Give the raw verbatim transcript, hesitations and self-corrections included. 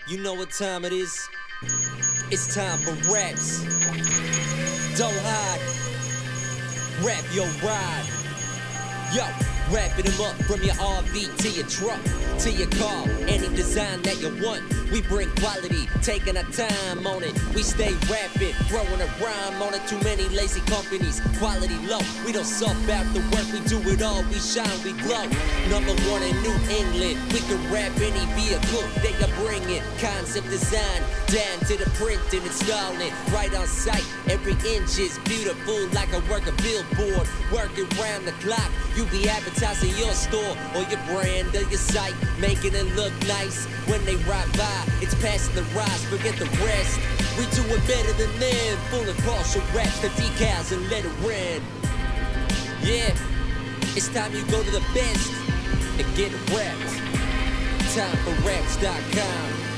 You know what time it is? It's time for raps. Don't hide. Rap your ride. Yo, wrapping them up from your R V to your truck, to your car, any design that you want. We bring quality, taking our time on it. We stay rapping, throwing a rhyme on it. Too many lazy companies, quality low. We don't sub out the work, we do it all. We shine, we glow. Number one in New England. We can rap any vehicle they can bring it. Concept design, down to the printing, installing right on site. Every inch is beautiful, like I work a billboard. Working round the clock, you be advertising your store or your brand or your site, making it look nice. When they ride by, it's passing the rise, forget the rest. We do it better than them. Full of partial raps, the decals and let it ring. Yeah, it's time you go to the best and get rapped. Time for raps dot com.